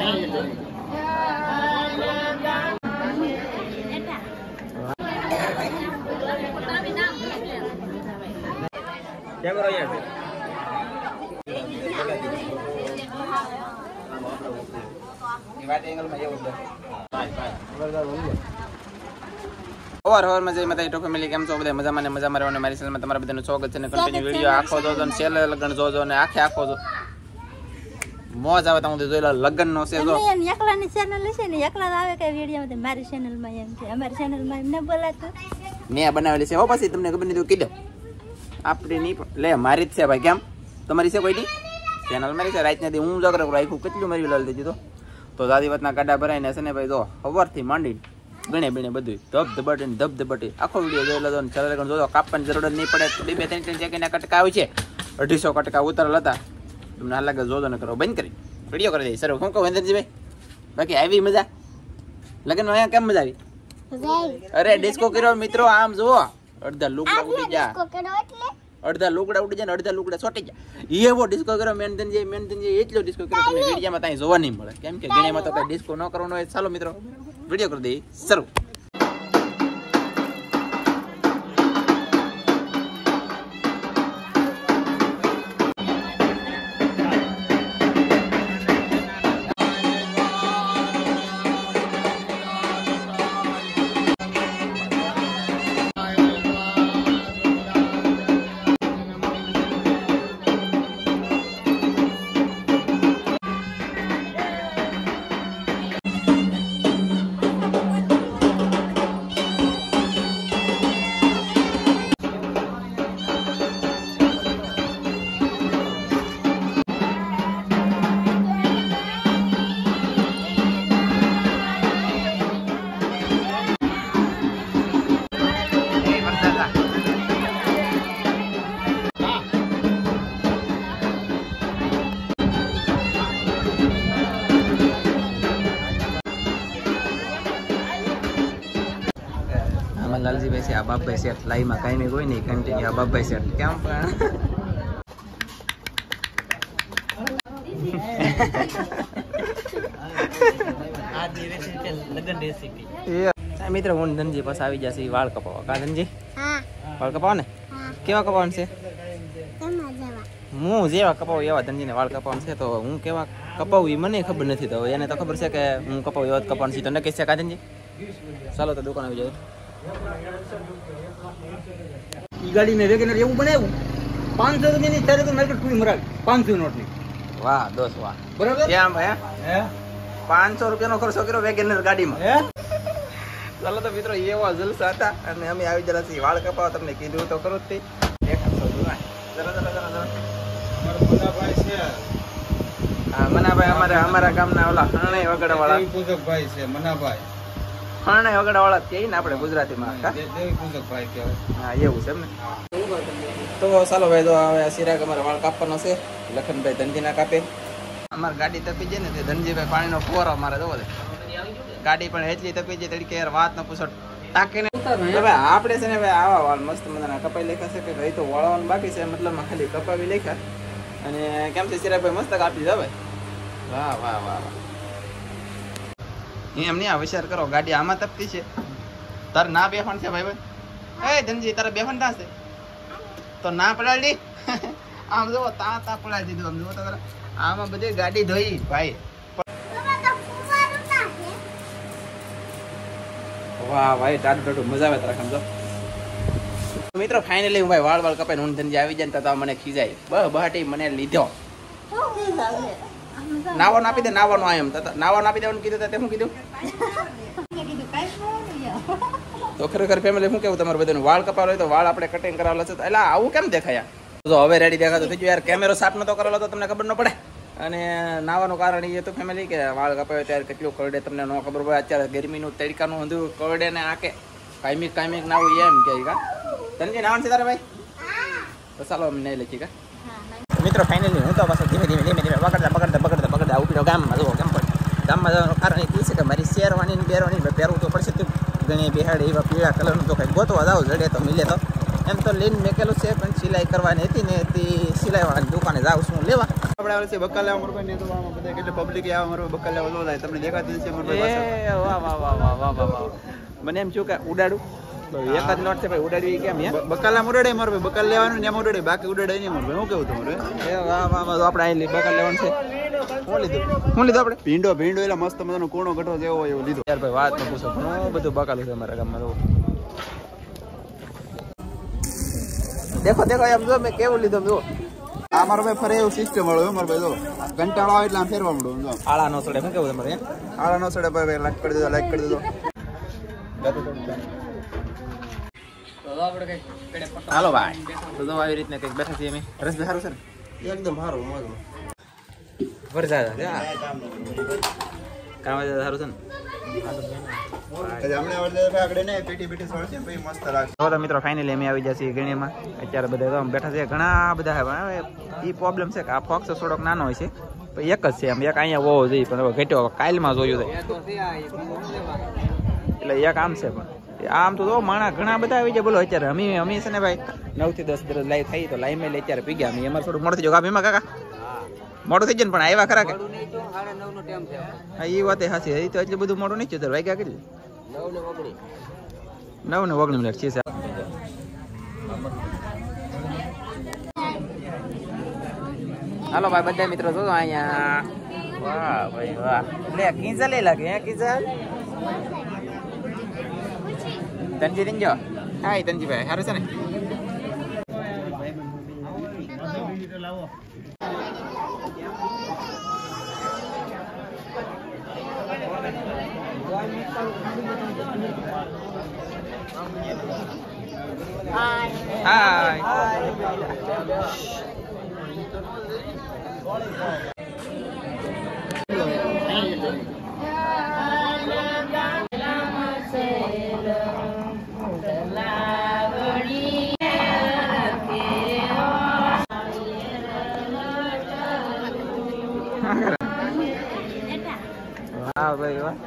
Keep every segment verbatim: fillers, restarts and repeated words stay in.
क्या करो यार और और मजे मत टो फैमिली केम छो बधे मजा माने मजा मारवाने मारी चैनल में તમારા બધાનું સ્વાગત છે ને કન્ટિન્યુ વિડિયો આખો જોજો ને સેલ લગન જોજો ને આખે આખો જો મોજ આવે તો જોઈ લો લગન નો છે જો મેં એકલાની ચેનલ છે ને એકલા આવે કે વિડિયો માં મારી ચેનલ માં એમ કે અમારી ચેનલ માં એમને બોલાતું મેં બનાવેલી છે હો પછી તમને ખબર નથી કીધું આપડી ની લે મારી જ છે ભાઈ કેમ તમારી છે કોઈની ચેનલ મારી છે રાત ને હું જગર રાખ્યું કેટલું મારી લાલ દીધી તો તો દાદી વાતના કાડા ભરાઈને છે ને ભાઈ જો હવરથી માંડી ગણે બીણે બધું ધબ ધબટી ધબ ધબટી આખો વિડીયો જોઈ લેજો ને ચાલે જોજો કાપવાની જરૂર નહીં પડે બે બે ત્રણ ત્રણ સેકન્ડના કટકા આવે છે અઢીસો કટકા ઉતરેલ હતા તમને હાલ લાગે જોજો ને કરો બંધ કરી વિડીયો કરી દઈ સર શું કહું વેન્દ્રજીભાઈ બાકી આવી મજા લગન અહીંયા કેમ મજા આવી અરે ડિસ્કો કર્યો મિત્રો આમ જુઓ અડધા લુગડા ઉડી જા અડધા લુગડા ઉડી જાય ને અડધા લુગડા છોટી જાય એવો ડિસ્કો કર્યો મેનધનજી મેનધનજી એટલો ડિસ્કો કર્યો તમને વિડીયોમાં ત્યાં જોવા નહીં મળે કેમ કે ગણેમાં તો કઈ ડિસ્કો ન કરવાનો હોય ચાલો મિત્રો વિડીયો કરી દઈએ શરૂ લાલજી ભાઈ છે આ બાપભાઈ શેઠ લાઈમાં કાયમી કોઈ નહીં કન્ટિન્યુ આ બાપભાઈ શેઠ કેમ પણ મિત્ર હું ધનજી પાસે આવી જશે વાળ કપાવવા કા ધનજી વાળ કપાવો ને કેવા કપાવાનું છે હું જેવા કપાવું એવા ધનજીને વાળ કપાવાનું છે તો હું કેવા કપાવું એ મને ખબર નથી તો એને તો ખબર છે કે હું કપાવું એવા જ કપાવાનું છે તો નક્કી છે કા ધનજી ચાલો તો દુકાન આવી જાય ઈ ગાડી ને વેગેનર એવું બનાવ્યું પાંચસો રૂપિયાની તારે તો માર્કેટ પૂરી મરાવી પાંચસો નોટની વાહ દોસ્ત વાહ બરાબર કેમ હે હે પાંચસો રૂપિયાનો ખર્ચો કર્યો વેગેનર ગાડીમાં હે ચાલો તો મિત્રો એવા જલસા હતા અને અમે આવી જરા છીએ વાળ કપાવા તમને કીધું તો ખરું જ તે ચલો ચલો ચલો મનાભાઈ છે હા મનાભાઈ અમારા અમારા ગામના ઓલા હરણે વગડા વાળા પૂજકભાઈ છે મનાભાઈ હરણે વગડા વાળા કહીએ ને આપણે ગુજરાતીમાં દેવી પૂજકભાઈ કહેવાય હા એવું છે એમ ને તો ચાલો ભાઈ તો હવે સિરાગ અમારે વાળ કાપવાનો છે લખનભાઈ ધનજીના કાપે અમારી ગાડી તપી જાય ને તે ધનજીભાઈ પાણીનો ફુવારો અમારે જોવો ગાડી પણ એટલી તપી જાય તરીકે યાર વાત ન પૂછો ટાંકીને હવે આપણે છે ને ભાઈ આવા વાળ મસ્ત મજાના કપાઈ લેખા છે કે ભાઈ તો વળવાનું બાકી છે મતલબમાં ખાલી કપાવી લેખા અને કેમ છે સિરાગભાઈ મસ્ત કાપી જાવે વાહ વાહ વાહ વાહ એમ નહીં આ વિચાર કરો ગાડી આમાં તપતી છે તારે ના બેફણ છે ભાઈ ભાઈ એ ધનજી તારે બેફણ થશે તો ના પડાડી આમ જુઓ તા તા પડાડી દીધું આમ જુઓ તો આમાં બધી ગાડી ધોઈ ભાઈ વાહ ભાઈ ટાટું ટાટું મજા આવે તારા સમજો મિત્રો ફાઇનલી હું ભાઈ વાળ વાળ કપાઈને હું ધનજી આવી જાય તો મને ખીજાય બહ બહાટી મને લીધો નાવાનું આપી દે નાવાનું આયમ નાવાનું આપી દેવાનું કીધું તે શું કીધું તો ખરેખર ફેમિલી શું કેવું તમારે બધાનું વાળ કપાવ હોય તો વાળ આપણે કટિંગ કરાવેલા છે એટલે આવું કેમ દેખાયા તો હવે રેડી દેખાતો થઈ ગયું યાર કેમેરો સાફ નતો કરેલો તો તમને ખબર ન પડે અને નાવાનું કારણ એ હતું ફેમિલી કે વાળ કપાવે ત્યારે કેટલું કરડે તમને ન ખબર પડે અત્યારે ગરમીનું તડકાનું હંધું કરડે ને આકે કાયમિક કાયમિક નાવું એમ કે કા તને નાવાનું છે તારે ભાઈ તો ચાલો અમે નહીં લખી કા મિત્રો ફાઇનલી હું તો પાછો ધીમે ધીમે ધીમે ધીમે પકડતા પકડતા પકડતા પકડતા ઉપડ્યો ગામમાં જુઓ કેમ પણ ગામમાં જવાનું કારણ એ છે કે મારી શેરવાની બેરવાની પહેરવું તો પડશે તું ઘણી બિહાડી એવા પીળા કલરનું તો કંઈક ગોતવા જાવ જડે તો મિલે તો એમ તો લઈને મેકેલું છે પણ સિલાઈ કરવાની હતી ને તે સિલાઈવાળાની દુકાને જાઉં છું લેવા આપણે આવે છે બક્કા લેવા મરભાઈ ને તો આમાં બધા કેટલે પબ્લિક આવે મરભાઈ બક્કા લેવા લો થાય તમને દેખાતું છે મરભાઈ એ વાહ વાહ વાહ વાહ વાહ વાહ વાહ મને એમ છું કે ઉડાડું તો એક જ નોટ છે ભાઈ ઉડાડવી કેમ હે બક્કાલા ઉડાડે મરભાઈ બક્કા લેવાનું ને એમ ઉડાડે બાકી ઉડાડે નહીં મરભાઈ હું કેવું તમારે એ વાહ વાહ વાહ આપણે અહીં બક્કા લેવાનું છે શું લીધું શું લીધું આપણે ભીંડો ભીંડો એટલે મસ્ત મજાનો કૂણો ગઠો જેવો હોય એવું લીધો યાર ભાઈ વાત ન પૂછો ઘણું બધું બકાલું છે અમારા ગામમાં તો દેખો દેખો એમ જો મેં કેવું લીધું જો આ મારો ભાઈ ફરે એવું સિસ્ટમ વાળો મારો ભાઈ જો કંટાળો આવે એટલે આમ ફેરવા મળું જો આળા નો સડે શું કેવું તમારે આળા નો સડે ભાઈ લાઈક કરી દીધો લાઈક કરી દીધો હાલો ભાઈ તો જો આવી રીતના કંઈક બેઠા છીએ અમે રસભાઈ સારું છે ને એકદમ સારું મજામાં વરસાદ કામ સારું છે ને મિત્રો ફાઇનલી અમે આવી જશે ગણીમાં અત્યારે બધા બેઠા છે ઘણા બધા એ પ્રોબ્લેમ છે કે આ ફોક્સ થોડોક નાનો હોય છે પણ એક જ છે આમ એક અહીંયા હોવો જોઈએ પણ હવે ઘટ્યો કાલમાં જોયું છે એટલે એક આમ છે પણ આમ તો માણા ઘણા બધા આવી જાય બોલો અત્યારે અમે અમે છે ને ભાઈ નવ થી દસ દરરોજ લાઈવ થઈ તો લાઈવ મેં અત્યારે પી ગયા અમે અમારે થોડું મોડું થઈ ગયું ભીમા કાકા મોડું થઈ જાય પણ આવ્યા ખરા કે હા એ વાત સાચી એ તો એટલું બધું મોડું નહીં થયું વાગ્યા કેટલું નવ ને ઓગણીસ મિનિટ છે હાલો ભાઈ બધા મિત્રો જો અહીંયા વાહ ભાઈ વાહ લે કિંજલ લે લાગે હે કિંજલ તનજી રીંજો હાય તનજી ભાઈ સારું છે ને હાય વાહ ભાઈ વાહ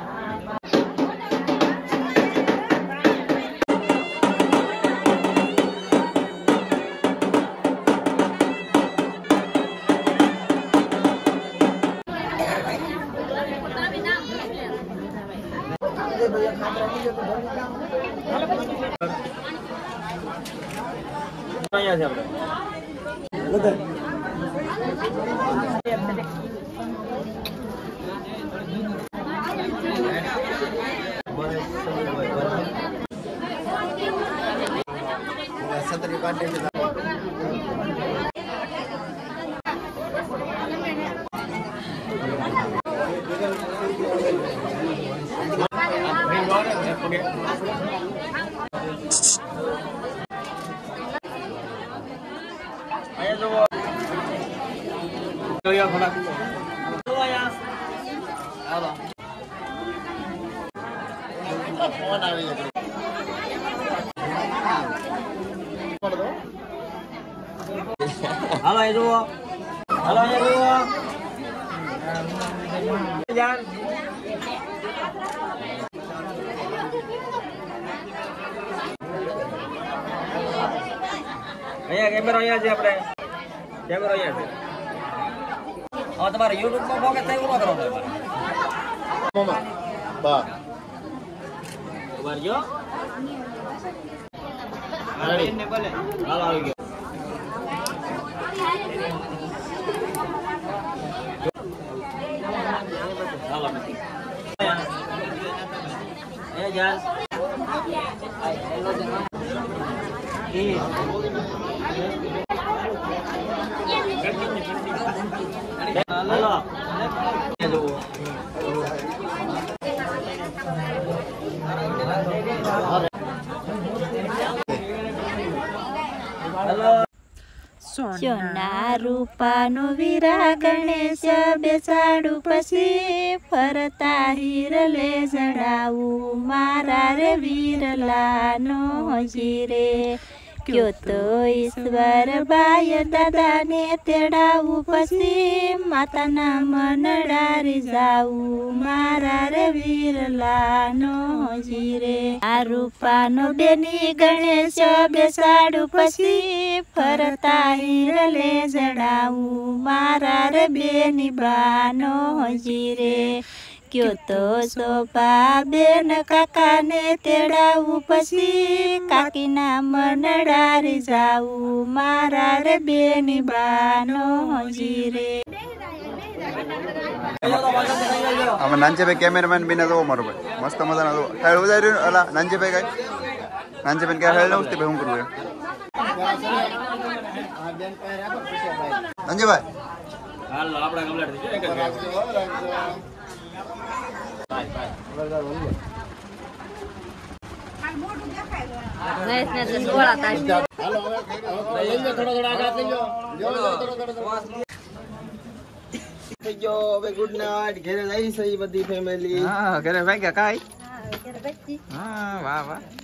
હાલો એ જુઓ હાલો અહીંયા જુઓ જાન અહીંયા કેમેરો અહીંયા છે આપણે કેમેરો અહીંયા છે હવે તમારે યુટ્યુબ માં ફોકસ થાય ઉભો કરો મમ્મા બા ઉભા જો હાલો ને બોલે હાલો આવી ગયો એ જાન સોના રૂપાનો વીરા ગણેશ બેસાડું પછી ફરતા હીરલે જડાવું મારા રે વીરલાનો જીરે કયો તો ઈશ્વર બાય દાદાને તેડાવું પછી માતાના મનડારી જાવું મારા રે વીરલાનો જીરે આ રૂપાનો બેની ગણેશ બેસાડું પછી ફરતા હિરલે જડાવું મારા રે બેની બાનો જીરે કયો તો શોભા બેન કાકાને તેડાવું પછી કાકીના મનડારી જાવું મારા રે બેની બાનો જીરે આમાં નાનજીભાઈ કેમેરામેન બીને જોવો મારો ભાઈ મસ્ત મજાના જોવો હેળ વધાર્યું અલા નાનજીભાઈ કઈ નાનજીભાઈ ક્યાં હેળ નવસ્તી ભાઈ હું કરવું એમ નાનજીભાઈ હાલ આપડા કમ્પ્લીટ થઈ ગયો ગુડ નાઇટ ઘરે જઈ છે બધી ફેમિલી હા ઘરે ભાઈ ગયા કાઈ હા હા વાહ વાહ